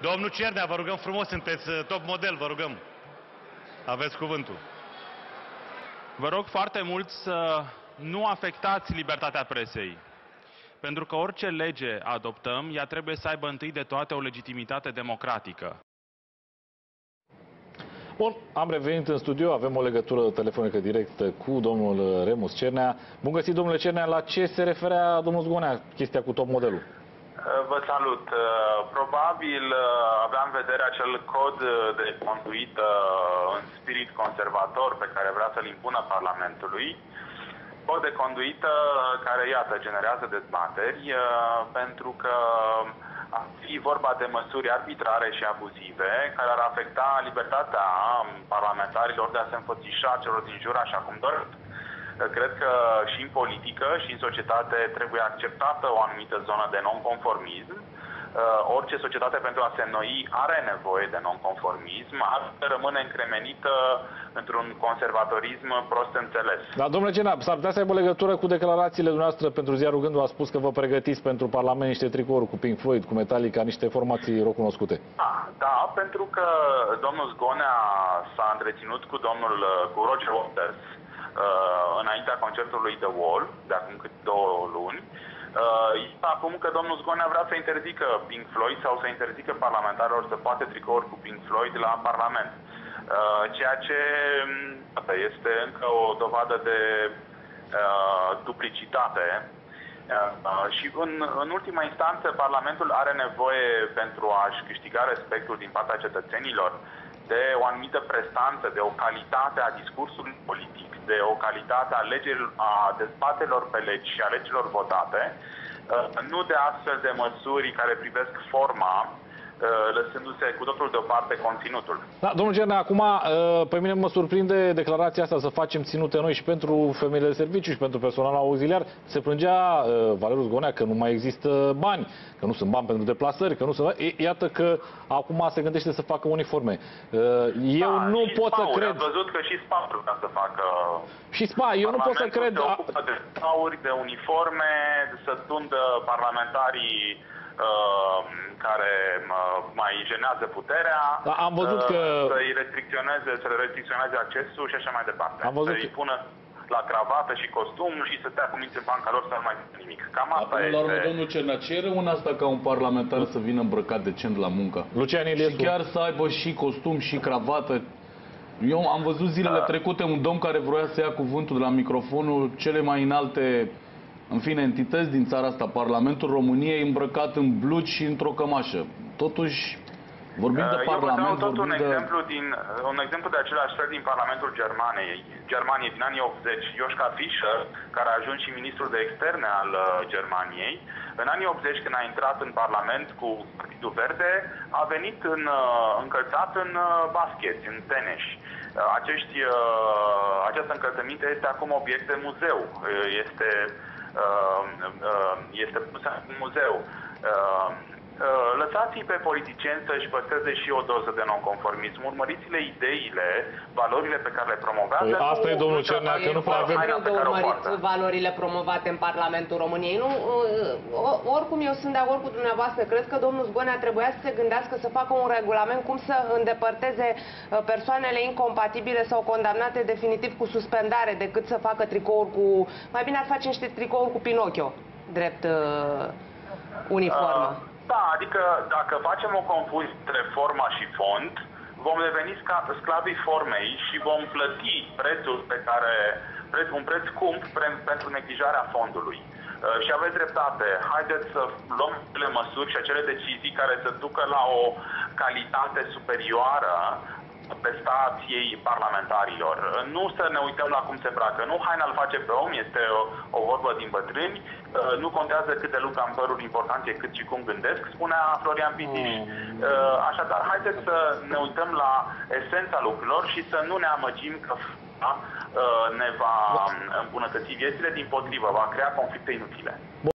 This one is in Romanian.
Domnul Cernea, vă rugăm frumos, sunteți top model, vă rugăm. Aveți cuvântul. Vă rog foarte mult să nu afectați libertatea presei. Pentru că orice lege adoptăm, ea trebuie să aibă întâi de toate o legitimitate democratică. Bun, am revenit în studio, avem o legătură telefonică directă cu domnul Remus Cernea. Bun găsit, domnule Cernea, la ce se referea domnul Zgonea, chestia cu top modelul? Vă salut. Probabil avea în vedere acel cod de conduită în spirit conservator pe care vrea să-l impună Parlamentului. Cod de conduită care, iată, generează dezbateri pentru că ar fi vorba de măsuri arbitrare și abuzive care ar afecta libertatea parlamentarilor de a se înfățișa celor din jur așa cum doresc. Cred că și în politică și în societate trebuie acceptată o anumită zonă de nonconformism. Orice societate pentru a se înnoi are nevoie de nonconformism, altfel rămâne încremenită într-un conservatorism prost înțeles. Da, domnule Cernea, s-ar putea să aibă legătură cu declarațiile dumneavoastră pentru ziarul Gândul. A spus că vă pregătiți pentru Parlament niște tricouri cu Pink Floyd, cu Metallica, niște formații recunoscute. Da, pentru că domnul Zgonea s-a întreținut cu Roger Waters înaintea concertului The Wall, de acum cât 2 luni. Acum că domnul Zgonea vrea să interzică Pink Floyd sau să interzică parlamentarilor să poate tricouri cu Pink Floyd la Parlament. Ceea ce este încă o dovadă de duplicitate. Și în ultima instanță, Parlamentul are nevoie, pentru a-și câștiga respectul din partea cetățenilor, de o anumită prestanță, de o calitate a discursului politic, de o calitate a dezbatelor pe legi și a legilor votate, nu de astfel de măsuri care privesc forma, lăsându-se cu totul deoparte conținutul. Da, domnul Cernea, acum pe mine mă surprinde declarația asta să facem ținute noi și pentru femeile de serviciu și pentru personal auxiliar. Se plângea Valeriu Zgonea că nu mai există bani, că nu sunt bani pentru deplasări, că nu sunt... Iată că acum se gândește să facă uniforme. Eu nu pot să cred... Am văzut că și SPA vrea să facă... Și SPA, eu nu pot să cred... se ocupă de SPA-uri, de uniforme, să tundă parlamentarii care mai jenează puterea, am văzut că... să le restricționeze accesul și așa mai departe. Am văzut să-i pună la cravată și costum și să stea cu minți în banca lor să nu mai facă nimic. Cam asta este. La urmă, domnul Cernea, ce e rău în asta ca un parlamentar să vină îmbrăcat decent la muncă? Lucian Iliescu. Și chiar să aibă și costum și cravată. Eu am văzut zilele trecute un domn care vroia să ia cuvântul de la microfonul cele mai înalte, în fine, entități din țara asta, Parlamentul României, îmbrăcat în blugi și într-o cămașă. Totuși, vorbim de Parlament, un exemplu de același fel din Parlamentul Germaniei din anii 80. Joschka Fischer, care a ajuns și ministrul de externe al Germaniei, în anii 80, când a intrat în Parlament cu Partidul Verde, a venit încălțat în basket, în tenis. Această încălțăminte este acum obiect de muzeu. Este pusă în muzeu. Lăsați-i pe politicieni să-și păstreze și o doză de nonconformism. Urmăriți-le ideile, valorile pe care le promovează. Păi asta e, domnul Cernea, că nu prea avem... de urmărit valorile promovate în Parlamentul României. Nu, oricum eu sunt de acord cu dumneavoastră. Cred că domnul Zgonea trebuia să se gândească să facă un regulament cum să îndepărteze persoanele incompatibile sau condamnate definitiv cu suspendare decât să facă tricouri cu... Mai bine ar face niște tricouri cu Pinocchio, drept uniformă. Da, adică dacă facem o confuzie între forma și fond, vom deveni sclavii formei și vom plăti prețul un preț scump pentru neglijarea fondului. Și aveți dreptate. Haideți să luăm acele măsuri și acele decizii care să ducă la o calitate superioară prestației parlamentarilor. Nu să ne uităm la cum se îmbracă. Nu haina îl face pe om, este o vorbă din bătrâni. Nu contează câte lucruri am părul, important e cât și cum gândesc, spunea Florian Pitiș. Așadar, haideți să ne uităm la esența lucrurilor și să nu ne amăgim că ne va îmbunătăți viețile, dimpotrivă, va crea conflicte inutile.